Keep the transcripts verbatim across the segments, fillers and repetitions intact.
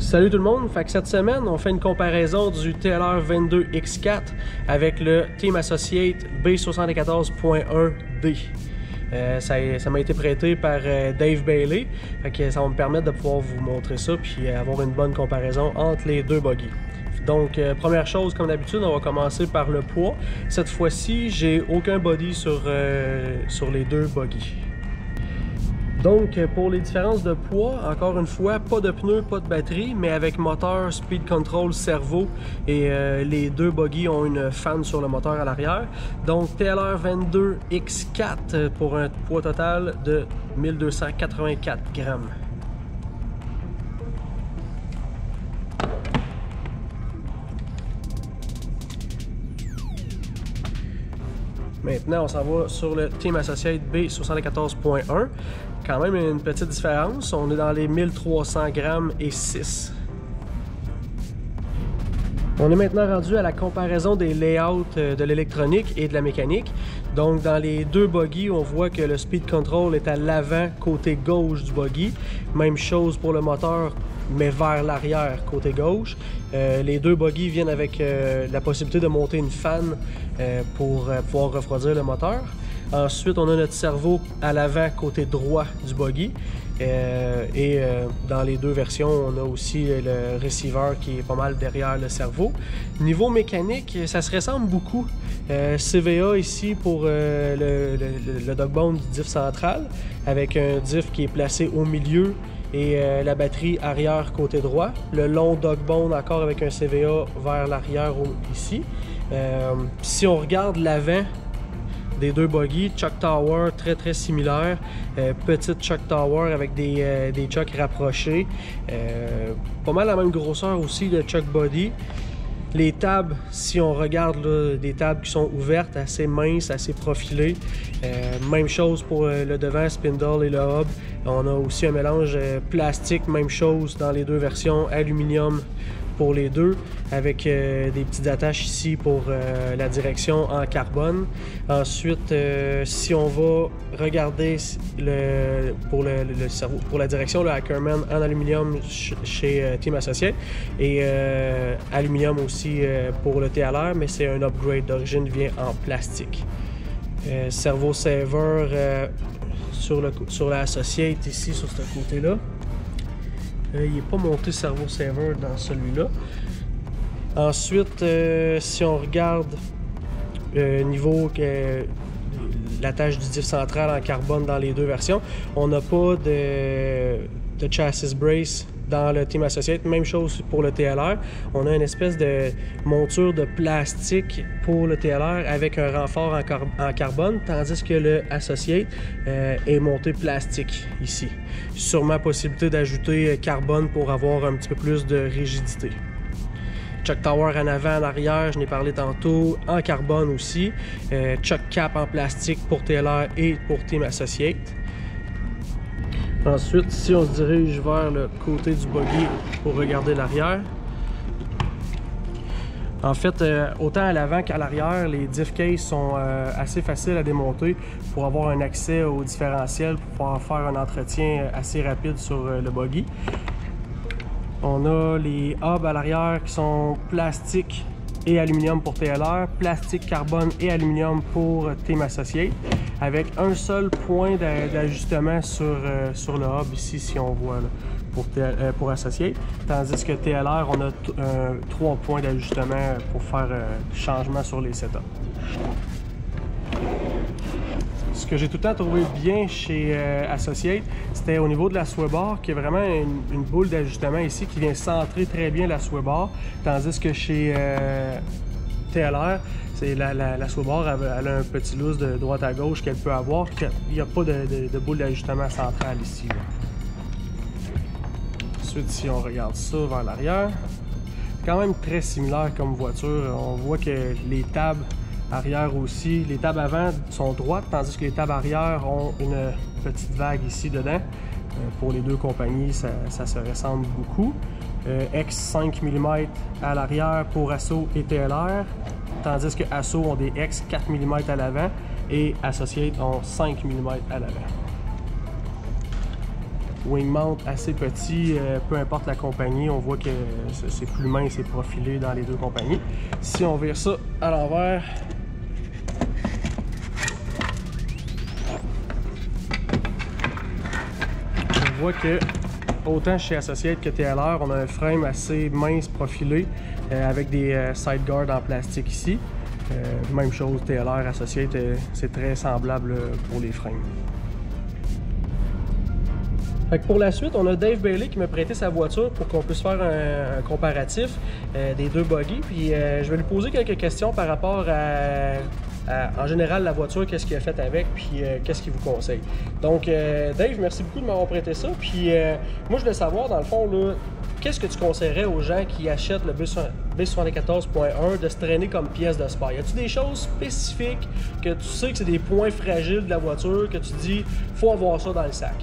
Salut tout le monde, fait que cette semaine on fait une comparaison du T L R vingt-deux X quatre avec le Team Associate B soixante-quatorze point un D. Euh, ça ça m'a été prêté par euh, Dave Bailey, fait que ça va me permettre de pouvoir vous montrer ça puis avoir une bonne comparaison entre les deux buggy. Donc euh, première chose, comme d'habitude, on va commencer par le poids. Cette fois-ci, j'ai aucun body sur, euh, sur les deux buggy. Donc, pour les différences de poids, encore une fois, pas de pneus, pas de batterie, mais avec moteur, speed control, servo et euh, les deux buggy ont une fan sur le moteur à l'arrière. Donc, T L R vingt-deux X quatre pour un poids total de mille deux cent quatre-vingt-quatre grammes. Maintenant, on s'en va sur le Team Associate B soixante-quatorze point un. Quand même une petite différence. On est dans les mille trois cents grammes et six. On est maintenant rendu à la comparaison des layouts de l'électronique et de la mécanique. Donc, dans les deux buggy, on voit que le speed control est à l'avant, côté gauche du buggy. Même chose pour le moteur, mais vers l'arrière, côté gauche. Euh, les deux buggy viennent avec euh, la possibilité de monter une fan euh, pour euh, pouvoir refroidir le moteur. Ensuite, on a notre servo à l'avant, côté droit du buggy. Euh, et euh, dans les deux versions, on a aussi le receiver qui est pas mal derrière le servo. Niveau mécanique, ça se ressemble beaucoup. Euh, C V A ici pour euh, le, le, le dog bone du diff central, avec un diff qui est placé au milieu et euh, la batterie arrière côté droit. Le long dog bone encore avec un C V A vers l'arrière ici. Euh, si on regarde l'avant des deux buggy, Chuck Tower très très similaire, euh, petite Chuck Tower avec des, euh, des chucks rapprochés, euh, pas mal la même grosseur aussi de Chuck Body. Les tables, si on regarde là, des tables qui sont ouvertes, assez minces, assez profilées. Euh, même chose pour euh, le devant, spindle et le hub. On a aussi un mélange euh, plastique, même chose dans les deux versions, aluminium pour les deux, avec euh, des petites attaches ici pour euh, la direction en carbone. Ensuite, euh, si on va regarder le, pour, le, le cerveau, pour la direction, le Ackerman en aluminium ch chez euh, Team Associate et euh, aluminium aussi euh, pour le T L R, mais c'est un upgrade d'origine, vient en plastique. Euh, servo saver euh, sur, le, sur la Associate ici, sur ce côté-là. Euh, il n'est pas monté servo saver dans celui-là. Ensuite, euh, si on regarde euh, niveau euh, l'attache du diff central en carbone dans les deux versions, on n'a pas de, de chassis brace dans le Team Associate. Même chose pour le T L R. On a une espèce de monture de plastique pour le T L R avec un renfort en, car en carbone, tandis que le Associate euh, est monté plastique ici. Sûrement possibilité d'ajouter carbone pour avoir un petit peu plus de rigidité. Chuck Tower en avant, en arrière, je n'ai parlé tantôt, en carbone aussi. Euh, Chuck Cap en plastique pour T L R et pour Team Associate. Ensuite, si on se dirige vers le côté du buggy pour regarder l'arrière, en fait, euh, autant à l'avant qu'à l'arrière, les diff cases sont euh, assez faciles à démonter pour avoir un accès au différentiel, pour pouvoir faire un entretien assez rapide sur euh, le buggy. On a les hubs à l'arrière qui sont plastiques et aluminium pour T L R, plastique, carbone et aluminium pour Team Associate, avec un seul point d'ajustement sur, euh, sur le hub ici, si on voit là, pour, euh, pour Associate, tandis que T L R, on a euh, trois points d'ajustement pour faire euh, changement sur les setups. Ce que j'ai tout le temps trouvé bien chez euh, Associate, c'était au niveau de la sway bar, qui est vraiment une, une boule d'ajustement ici qui vient centrer très bien la sway bar, tandis que chez euh, T L R, c'est la, la, la sway bar, elle, elle a un petit loose de droite à gauche qu'elle peut avoir, il n'y a pas de, de, de boule d'ajustement centrale ici. Là. Ensuite, si on regarde ça vers l'arrière, quand même très similaire comme voiture. On voit que les tables arrière aussi, les tables avant sont droites, tandis que les tables arrière ont une petite vague ici dedans. Euh, pour les deux compagnies, ça, ça se ressemble beaucoup. Euh, X cinq millimètres à l'arrière pour Asso et T L R, tandis que Asso ont des X quatre millimètres à l'avant et Associate ont cinq millimètres à l'avant. wing mount assez petit, euh, peu importe la compagnie, on voit que c'est plus mince et profilé dans les deux compagnies. Si on vire ça à l'envers, on voit que autant chez Associate que T L R, on a un frame assez mince profilé euh, avec des euh, side guards en plastique ici. Euh, même chose, T L R, Associate, euh, c'est très semblable euh, pour les frames. Fait que pour la suite, on a Dave Bailey qui m'a prêté sa voiture pour qu'on puisse faire un, un comparatif euh, des deux buggy. Puis euh, je vais lui poser quelques questions par rapport à, à en général, la voiture, qu'est-ce qu'il a fait avec, puis euh, qu'est-ce qu'il vous conseille. Donc euh, Dave, merci beaucoup de m'avoir prêté ça. Puis euh, moi, je voulais savoir, dans le fond, là, qu'est-ce que tu conseillerais aux gens qui achètent le bus soixante-quatorze point un de se traîner comme pièce de spare? Y a-tu des choses spécifiques que tu sais que c'est des points fragiles de la voiture que tu dis, faut avoir ça dans le sac?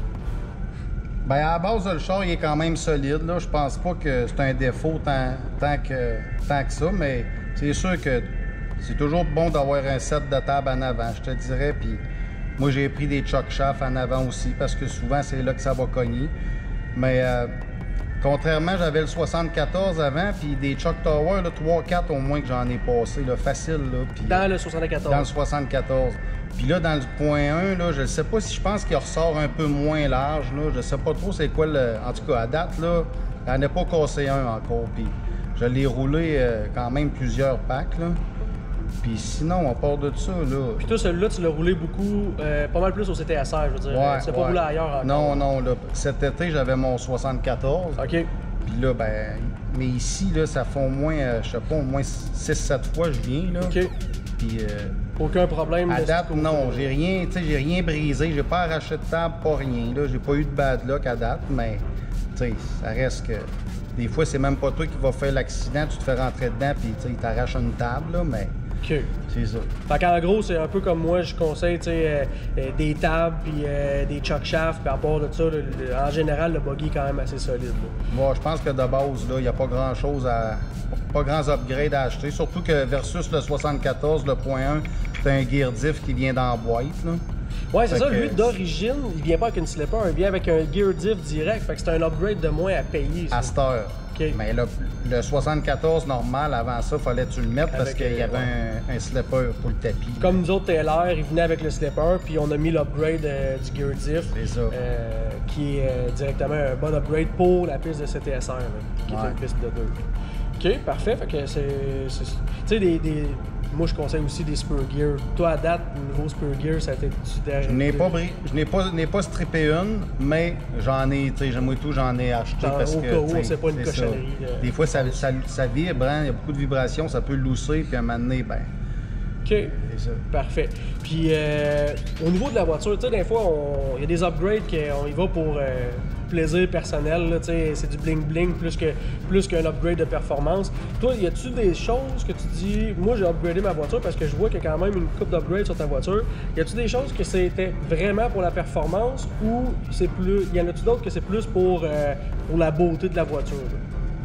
Bien, à la base, le char, il est quand même solide. Là. Je pense pas que c'est un défaut tant, tant, que, tant que ça, mais c'est sûr que c'est toujours bon d'avoir un set de table en avant, je te dirais. Puis moi, j'ai pris des choc shafts en avant aussi, parce que souvent, c'est là que ça va cogner. Mais euh, contrairement, j'avais le soixante-quatorze avant, puis des choc tower, trois quatre au moins que j'en ai passé, là, facile. Là, puis, dans le soixante-quatorze? Dans le soixante-quatorze. Puis là, dans le point un, là, je ne sais pas si je pense qu'il ressort un peu moins large. Là. Je ne sais pas trop c'est quoi le... En tout cas, à date, là, il n'en a pas cassé un encore. Puis je l'ai roulé euh, quand même plusieurs packs. Là. Puis sinon, on part de ça, là... Puis toi, celui-là, tu l'as roulé beaucoup, euh, pas mal plus au C T S R, je veux dire. Ouais, tu l'as ouais. pas roulé ailleurs encore? Non, non, là, cet été, j'avais mon soixante-quatorze. OK. Puis là, ben... Mais ici, là, ça fait au moins, euh, je sais pas, au moins six sept fois je viens, là. OK. Puis... Euh, aucun problème? À date, non. J'ai rien, tu sais, j'ai rien brisé. J'ai pas arraché de table, pas rien, là. J'ai pas eu de bad luck à date, mais, tu sais, ça reste que... Des fois, c'est même pas toi qui vas faire l'accident, tu te fais rentrer dedans, puis, tu sais, il t'arrache une table, là, mais... OK. C'est ça. Fait qu'en gros, c'est un peu comme moi, je conseille, tu sais, euh, euh, des tables, puis euh, des choc shafts, puis à part de ça, le, le, en général, le buggy est quand même assez solide. Là. Moi, je pense que de base, là, il n'y a pas grand-chose à... pas grands upgrades à acheter, surtout que versus le soixante-quatorze, le point un, c'est un gear diff qui vient dans la boîte, là. Ouais, c'est ça, que... lui, d'origine, il vient pas avec une slipper, il vient avec un gear diff direct, fait que c'est un upgrade de moins à payer. Ça. À cette heure. Okay. Mais le, le soixante-quatorze normal, avant ça, fallait que tu le mettes avec parce qu'il y avait ouais. un, un slipper pour le tapis. Comme nous autres, T L R, il venait avec le slipper, puis on a mis l'upgrade euh, du gear diff, c'est ça. Euh, qui est euh, directement un bon upgrade pour la piste de C T S R, là, qui ouais. est une piste de deux. OK, parfait, fait que c'est... Tu sais, des... des... Moi, je conseille aussi des Spur Gear. Toi, à date, nouveau Spur Gear, ça a été... Je n'ai pas, bri... je n'ai pas, n'ai pas strippé une, mais j'en ai, tu sais, moi tout, j'en ai acheté dans, parce au que... cas où, c'est pas une cochonnerie. De... Des fois, ça, ça, ça vibre, hein? Il y a beaucoup de vibrations, ça peut lousser, puis à un moment donné, ben... OK, c'est ça. Parfait. Puis, euh, au niveau de la voiture, tu sais, des fois, il y a des upgrades qu'on y va pour... Euh, plaisir personnel, c'est du bling-bling plus que plus qu'un upgrade de performance. Toi, y a-tu des choses que tu dis, moi j'ai upgradé ma voiture parce que je vois qu'il y a quand même une coupe d'upgrade sur ta voiture. Y a-tu des choses que c'était vraiment pour la performance ou c'est plus, y en a-tu d'autres que c'est plus pour, euh, pour la beauté de la voiture? Là?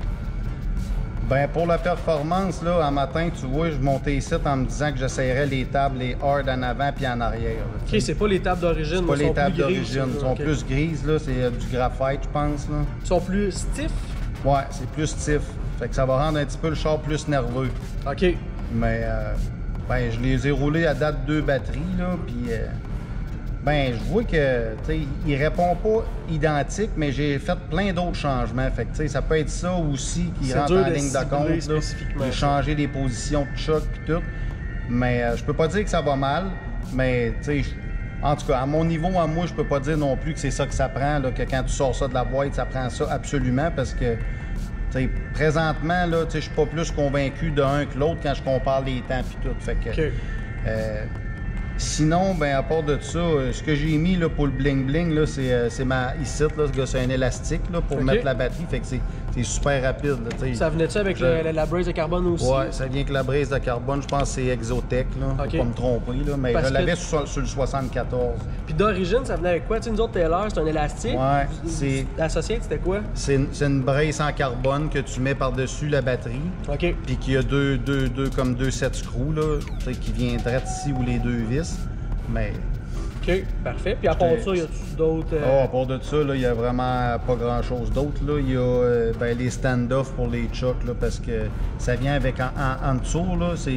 Ben pour la performance, là, un matin, tu vois, je montais ici en me disant que j'essayerais les tables, les hard en avant puis en arrière. Là, OK, c'est pas les tables d'origine. C'est pas les tables d'origine. Ils sont okay. plus grises, là. C'est euh, du graphite, je pense, là. Ils sont plus stiff? Ouais, c'est plus stiff. Fait que ça va rendre un petit peu le char plus nerveux. OK. Mais, euh, ben, je les ai roulés à date deux batteries, là, puis... Euh, ben, je vois que, tu sais, il répond pas identique, mais j'ai fait plein d'autres changements. Fait que, tu sais, ça peut être ça aussi qui rentre en ligne de compte. Là. J'ai changé les positions de choc puis tout. Mais euh, je peux pas dire que ça va mal, mais, tu sais, en tout cas, à mon niveau, à moi, je peux pas dire non plus que c'est ça que ça prend, là, que quand tu sors ça de la boîte, ça prend ça absolument, parce que, tu sais, présentement, là, tu sais, je suis pas plus convaincu d'un que l'autre quand je compare les temps puis tout. Fait que... Okay. Euh, Sinon, ben à part de ça, ce que j'ai mis là, pour le bling-bling, là, c'est, euh, c'est ma ici, là, c'est un élastique là, pour okay. mettre la batterie, fait que c'est, c'est super rapide. Là, ça venait-tu avec je... le, la braise de carbone aussi? Ouais, ça vient avec la braise de carbone, je pense que c'est Exotech, là, okay. Faut pas me tromper, là, mais Parce je l'avais que... sur, sur le soixante-quatorze. Puis d'origine, ça venait avec quoi? Tu sais, nous autres, Taylor, c'est un élastique. Ouais, c'est... Associé, c'était quoi? C'est une, c'est une braise en carbone que tu mets par-dessus la batterie. OK. Puis qu'il y a deux, deux, deux, comme deux sets screws, là, qui viennent direct ici ou les deux vis. Mais OK, parfait. Puis à part ça, y a-tu d'autres... Euh... Oh, à part de ça, il y a vraiment pas grand-chose d'autre. Il y a euh, ben, les stand-off pour les chucks, là, parce que ça vient avec en, en, en dessous, là, c'est...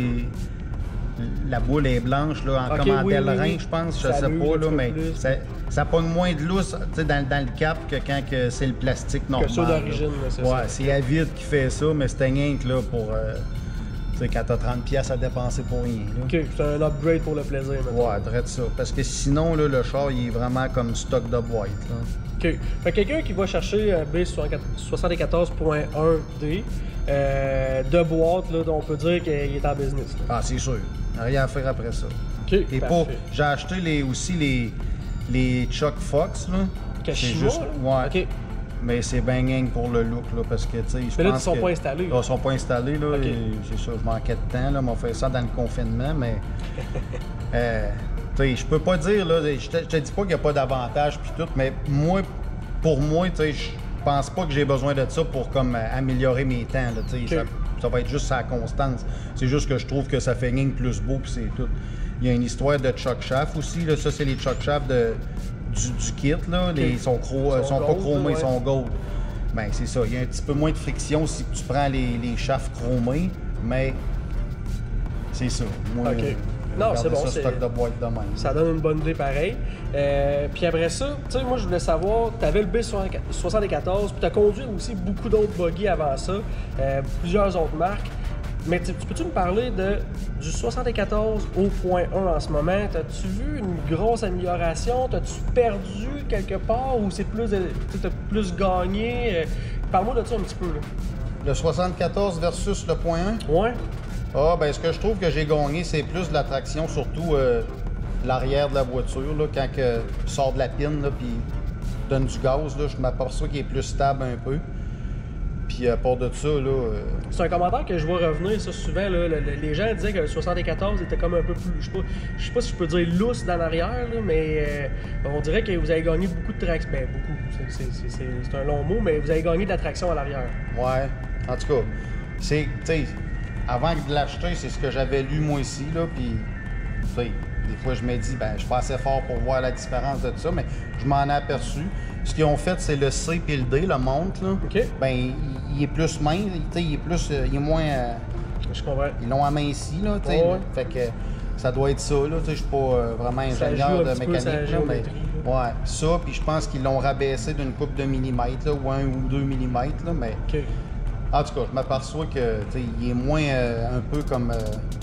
La boule est blanche, là, en, okay, comme en oui, pèlerin, oui, oui. je pense, je ça sais pas, là, mais ça, ça pogne moins de lousse dans, dans le cap que quand que c'est le plastique normal. Que ça d'origine, c'est ouais, ça. C'est Avid qui fait ça, mais c'est rien que là pour... Euh, quand t'as trente piastres à dépenser pour rien. Là. OK, c'est un upgrade pour le plaisir. Maintenant. Ouais, traite ça. Parce que sinon, là, le char, il est vraiment comme stock de boîte. Là. OK. Fait quelqu'un qui va chercher un B soixante-quatorze point un D euh, de boîte, là, on peut dire qu'il est en business. Là. Ah, c'est sûr. Rien à faire après ça. OK, Et pour, j'ai acheté les, aussi les, les Chuck Fox. Là. Kashima? Juste, ouais. OK. Mais c'est bien gang pour le look, là, parce que, tu sais, je pense Mais là, ils sont que, pas installés. Là, ils sont pas installés, là, okay. C'est ça, je manquais de temps, là, m'ont fait ça dans le confinement, mais, euh, tu sais, je peux pas dire, là, je te, je te dis pas qu'il n'y a pas d'avantage puis tout, mais moi, pour moi, tu sais, je pense pas que j'ai besoin de ça pour, comme, améliorer mes temps, là, tu sais, okay. ça, ça va être juste sa constance. C'est juste que je trouve que ça fait gang plus beau, puis c'est tout. Il y a une histoire de Chuck Shaft aussi, là, ça, c'est les Chuck Shaft de... Du, du kit, là, okay. les, ils sont, cro ils sont, sont pas chromés, ouais. Ils sont gold. Ben, c'est ça, il y a un petit peu moins de friction si tu prends les, les shafts chromés, mais c'est ça. Moi, okay. Non, c'est bon. Ça, stock de boîte de même. Ça donne une bonne idée pareil. Euh, puis après ça, tu sais, moi, je voulais savoir, tu avais le B soixante-quatorze, puis tu as conduit aussi beaucoup d'autres buggy avant ça, euh, plusieurs autres marques. Mais tu peux-tu me parler de, du soixante-quatorze au point un en ce moment? T'as-tu vu une grosse amélioration? T'as-tu perdu quelque part ou c'est plus, t'as plus gagné? Parle-moi de ça un petit peu. Là. Le soixante-quatorze versus le point un? Ouais. Ah, ben ce que je trouve que j'ai gagné, c'est plus de la traction, surtout euh, l'arrière de la voiture. Là, quand que je sors de la pine et donne du gaz, là, je m'aperçois qu'il est plus stable un peu. Puis à part de ça, là... Euh... C'est un commentaire que je vois revenir, ça, souvent. Là, le, le, les gens disaient que le soixante-quatorze était comme un peu plus... Je sais pas, je sais pas si je peux dire lousse dans l'arrière, mais euh, on dirait que vous avez gagné beaucoup de traction. Ben, beaucoup. C'est un long mot, mais vous avez gagné de la traction à l'arrière. Ouais. En tout cas, c'est... Tu sais, avant de l'acheter, c'est ce que j'avais lu moi ici, là, puis... Tu sais, des fois, je me dis, ben, je suis pas assez fort pour voir la différence de tout ça, mais je m'en ai aperçu. Ce qu'ils ont fait, c'est le C et le D, le monte, là. OK. Ben, il, il est plus mince, il est plus... Il est moins... Euh, je comprends. Ils l'ont aminci, là, tu sais. Oh, ouais. Fait que ça doit être ça, là. Tu sais, je suis pas euh, vraiment ingénieur de mécanique, là, mais... Ouais, ça, puis je pense qu'ils l'ont rabaissé d'une couple de millimètres, là, ou un ou deux millimètres, là, mais... OK. En tout cas, je m'aperçois que, tu sais, il est moins euh, un peu comme... Euh,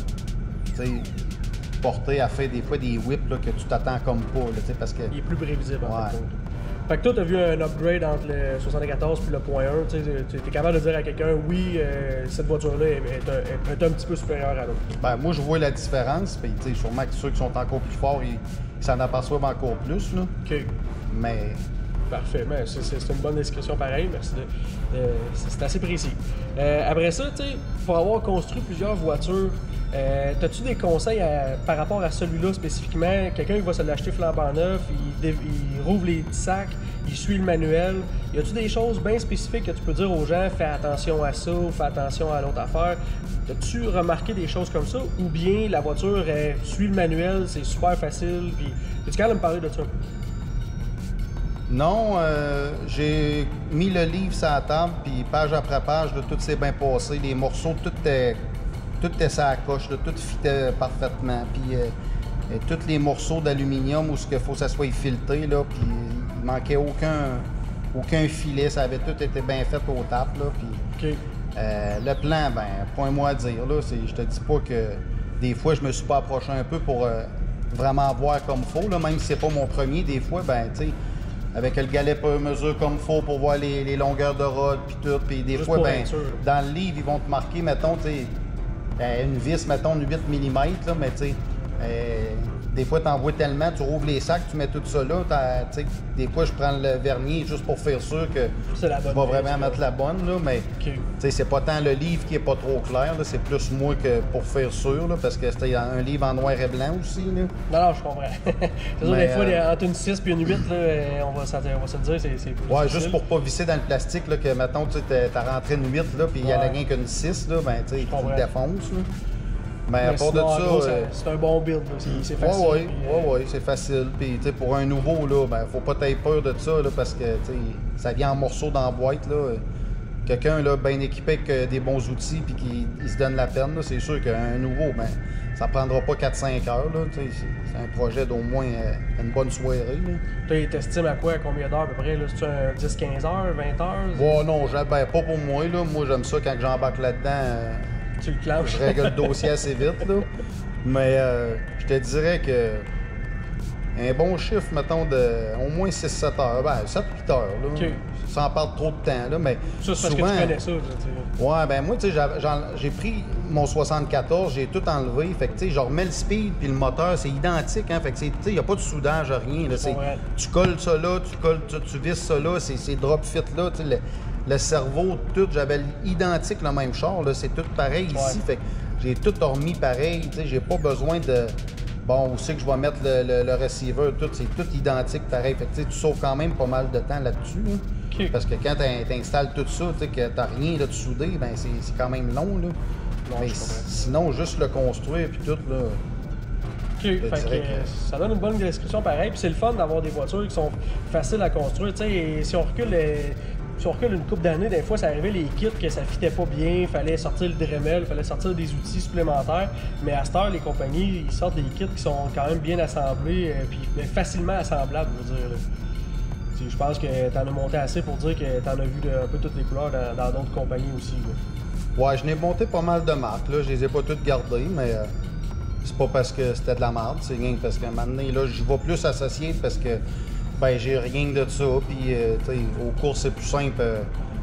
tu sais... porté à faire des fois des whips là, que tu t'attends comme pas, là, parce que... Il est plus prévisible, en ouais. fait. Fait que toi, tu as vu un upgrade entre le soixante-quatorze puis le point un. Tu es capable de dire à quelqu'un, oui, euh, cette voiture-là est, est, un, est un petit peu supérieure à l'autre. Ben, moi, je vois la différence. Puis, sûrement que ceux qui sont encore plus forts, ils s'en aperçoivent encore plus. Là. OK. Mais... Parfait. C'est une bonne description pareil. Merci. Euh, c'est assez précis. Euh, après ça, tu sais, pour avoir construit plusieurs voitures, euh, as-tu des conseils à, par rapport à celui-là spécifiquement? Quelqu'un qui va se l'acheter flambant neuf, il, il rouvre les petits sacs, il suit le manuel. Y a-tu des choses bien spécifiques que tu peux dire aux gens, fais attention à ça, fais attention à l'autre affaire? As-tu remarqué des choses comme ça? Ou bien la voiture, elle suit le manuel, c'est super facile, puis es-tu capable de me parler de ça? Non, euh, j'ai mis le livre sur la table, puis page après page, là, tout s'est bien passé. Les morceaux, tout était, tout était sur la coche, là, tout fitait parfaitement. Puis euh, et tous les morceaux d'aluminium où ce qu'il faut que ça soit filtré, là, puis il manquait aucun, aucun filet, ça avait tout été bien fait au tap, là. Puis okay. euh, le plan, ben, point moi à dire, là, je te dis pas que des fois je me suis pas approché un peu pour euh, vraiment voir comme faut, là, même si c'est pas mon premier, des fois, ben, tu sais. Avec le galet par mesure comme il faut pour voir les, les longueurs de rod puis tout. Puis des Juste fois, ben, dans le livre, ils vont te marquer, mettons, tu sais, une vis, mettons, de huit millimètres, là, mais tu sais, euh, des fois, tu en vois tellement, tu rouvres les sacs, tu mets tout ça là. Tu sais, des fois, je prends le vernis juste pour faire sûr que tu vas vraiment mettre la bonne, là, mais okay. Tu sais, c'est pas tant le livre qui est pas trop clair, c'est plus moi que pour faire sûr, là, parce que c'était un livre en noir et blanc aussi, là. Non, non, je comprends. C'est sûr, des fois, euh... entre une six et une huit, là, on, va, on va se le dire, c'est plus ouais, difficile. Juste pour pas visser dans le plastique, là, que, mettons, tu as rentré une huit, là, puis il y en a rien qu'une six, là, ben, tu sais, tu le défonces, là. Mais à part de sinon, en ça, gros, euh, c'est un bon build, là. C'est c'est facile. Oui, puis, oui, euh, oui, c'est facile. Puis, tu sais, pour un nouveau, là, ben, faut pas t'avoir peur de ça, là, parce que, tu sais, ça vient en morceaux dans la boîte, là. Quelqu'un, là, bien équipé avec euh, des bons outils, puis qui il se donne la peine, là, c'est sûr qu'un nouveau, ben, ça prendra pas quatre cinq heures, là, tu sais. C'est c'est un projet d'au moins euh, une bonne soirée, là. Toi, t'estimes à quoi, à combien d'heures à peu près, là? C'est un dix quinze heures, vingt heures? Ouais, non, j'ai- ben, pas pour moi, là. Moi, j'aime ça quand j'embarque là-dedans. euh, Tu le clenches? Je règle le dossier assez vite, là. Mais euh, je te dirais que un bon chiffre, mettons, de au moins six sept heures. Ben, sept huit heures, là. OK. Sans perdre trop de temps, là. Mais Ça, c'est parce souvent, que tu connais ça, là, tu sais. ouais, ben moi, tu sais, j'avais- j'en- j'ai pris mon soixante-quatorze, j'ai tout enlevé. Fait que, tu sais, je remets le speed puis le moteur, c'est identique, hein. Fait que, tu sais, il n'y a pas de soudage, rien, là. C'est- comprends. Tu colles ça là, tu colles, tu, tu visses ça là, c'est c'est drop fit là, tu sais, le, le cerveau, tout, j'avais identique le même char, là, c'est tout pareil ici. Ouais. Fait que j'ai tout remis pareil, tu sais, j'ai pas besoin de. Bon, où c'est que je vais mettre le, le- le receiver, tout, c'est tout identique pareil. Fait que, tu sais, tu sauves quand même pas mal de temps là-dessus, là. OK. Parce que quand tu installes tout ça, tu sais, que t'as rien là, de soudé, ben c'est c'est quand même long, là. Non, Mais je comprends. sinon, juste le construire puis tout, là. OK, fait que, dirais que- euh, ça donne une bonne description pareil. Puis c'est le fun d'avoir des voitures qui sont faciles à construire. Tu sais, et si on recule, euh, si on recule une couple d'années, des fois, ça arrivait les kits que ça fitait pas bien, il fallait sortir le Dremel, il fallait sortir des outils supplémentaires. Mais à cette heure, les compagnies, ils sortent des kits qui sont quand même bien assemblés, euh, puis ben, facilement assemblables, je veux dire. là. Tu sais, je pense que t'en as monté assez pour dire que t'en as vu de- un peu toutes les couleurs dans dans d'autres compagnies aussi. là. Ouais, je n'ai monté pas mal de marques, là. Je les ai pas toutes gardées, mais euh, c'est pas parce que c'était de la merde, c'est rien que parce que maintenant, là, j'y vais plus associé parce que, ben, j'ai rien de ça. Puis, euh, tu sais, aux courses, c'est plus simple, euh,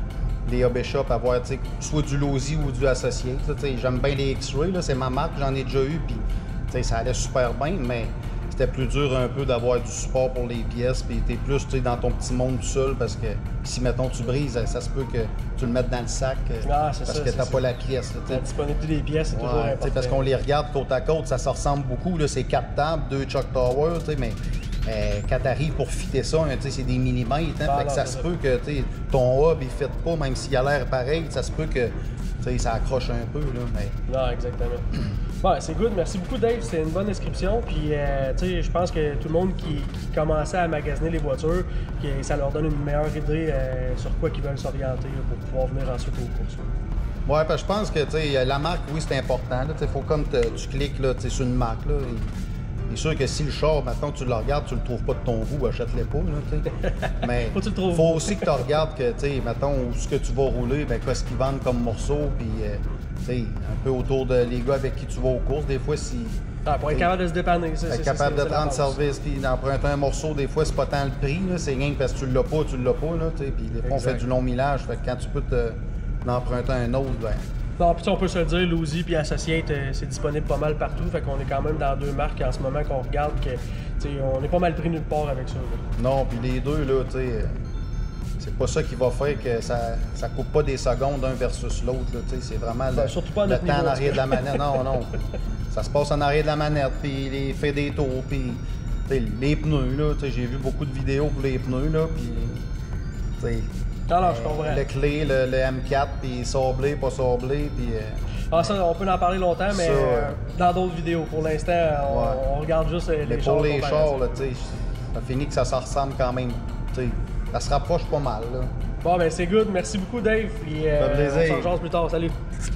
les hobby shops, avoir, tu sais, soit du Losi ou du associé. Tu sais, j'aime bien les X-Ray, là, c'est ma marque, j'en ai déjà eu, puis, tu sais, ça allait super bien, mais c'était plus dur un peu d'avoir du support pour les pièces, puis t'es plus, tu sais, dans ton petit monde tout seul, parce que si, mettons, tu brises, ça se peut que tu le mettes dans le sac, euh, Ah, c'est parce ça, que c'est t'as ça. pas la pièce, là, tu sais. La disponibilité des pièces, c'est toujours Ouais, tu sais, important. parce qu'on les regarde côte à côte, ça se ressemble beaucoup. Là, c'est quatre tables, deux Chuck Tower, tu sais, mais euh, quand tu arrives pour fitter ça, hein, tu sais, c'est des millimètres. Hein, Ah, fait que non, ça c'est se ça. peut que tu sais, ton hub, il ne fit pas, même s'il a l'air pareil, ça se peut que tu sais, ça accroche un peu. Là, mais... Non, exactement. Bon, c'est good. Merci beaucoup, Dave. C'est une bonne description. Puis, euh, tu sais, je pense que tout le monde qui, qui commençait à magasiner les voitures, que ça leur donne une meilleure idée euh, sur quoi ils veulent s'orienter là, pour pouvoir venir ensuite aux courses. Ouais, parce que je pense que tu sais, la marque, oui, c'est important. Il faut comme te- tu cliques là, tu sais, sur une marque. Là, et, c'est sûr que si le char, maintenant tu le regardes, tu le trouves pas de ton goût, achète-le pas. Là, tu sais. Mais Faut que tu le trouves. faut aussi que tu regardes que, tu sais, mettons, où ce que tu vas rouler, ben, qu'est-ce qu'ils vendent comme morceau, puis euh, tu sais, un peu autour de les gars avec qui tu vas aux courses, des fois, si. Ah, pour être capable de se dépanner, ça, c'est Être capable c'est- de c'est te rendre la base. service puis d'emprunter un morceau, des fois, c'est pas tant le prix, là, c'est rien que parce que tu l'as pas, tu l'as pas, là, tu sais, puis des fois, on Exact. fait du long millage, fait que quand tu peux te, l'emprunter un autre, ben, Non, puis on peut se le dire, Losi puis Associate, euh, c'est disponible pas mal partout. Fait qu'on est quand même dans deux marques en ce moment qu'on regarde que, tu sais, on est pas mal pris nulle part avec ça. là. non, puis les deux, là, tu sais, euh, c'est pas ça qui va faire que ça, ça coupe pas des secondes un versus l'autre, là, tu sais, c'est vraiment Ben, le, surtout pas à le notre temps niveau, en en arrière tout de la manette. Non, non, ça se passe en arrière de la manette, puis les fait des tours, puis tu sais, les pneus, là, tu sais, j'ai vu beaucoup de vidéos pour les pneus, là, puis, tu sais, Non, non, je euh, comprends. le clé, le, le M quatre, puis sablé, pas sablé, puis... euh, Ah, ça, on peut en parler longtemps, mais Ça, euh, ouais. dans d'autres vidéos. Pour l'instant, on, Ouais. on regarde juste euh, Mais les pour chars les comparatifs. chars, là, tu sais, ça finit que ça se ressemble quand même, tu sais, ça se rapproche pas mal, là. Bon, ben c'est good. Merci beaucoup, Dave. Puis, euh, Ça fait plaisir. on se rejoint plus tard. Salut.